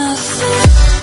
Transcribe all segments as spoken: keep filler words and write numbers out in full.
wanna say.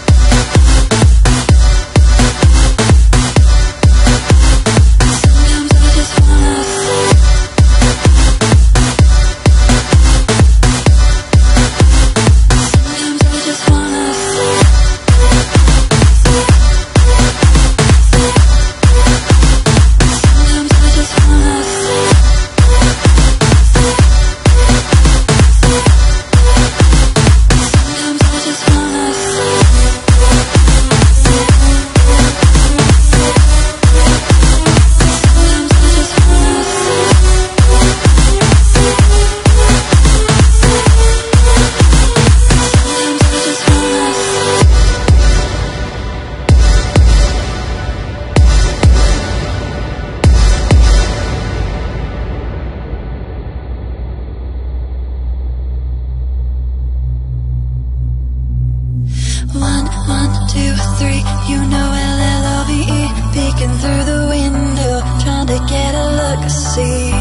One, one, two, three, you know L L O V E, peeking through the window, trying to get a look-see.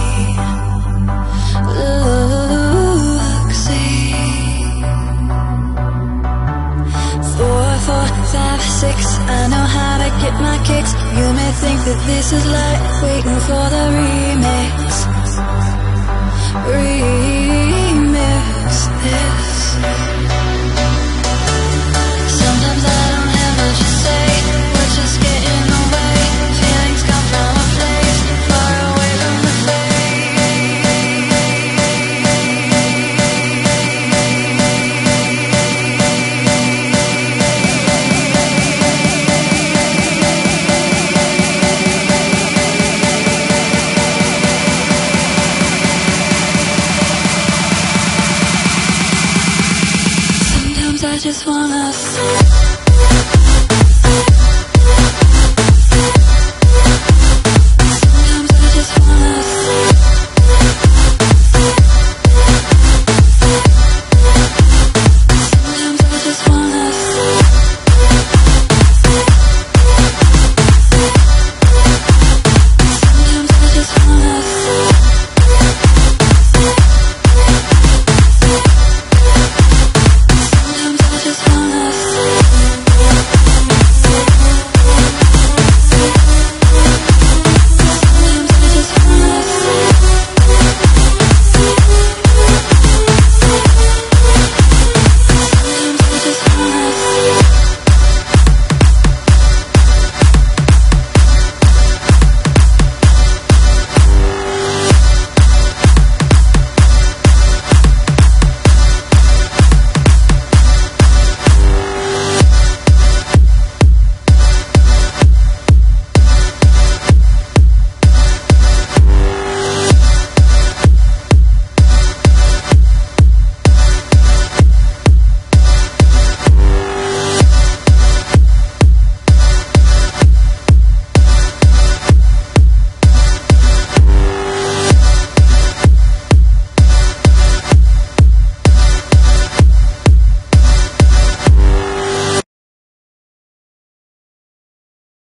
Look-see. Four, four, five, six, I know how to get my kicks. You may think that this is like waiting for the remix. Remix this. I just wanna say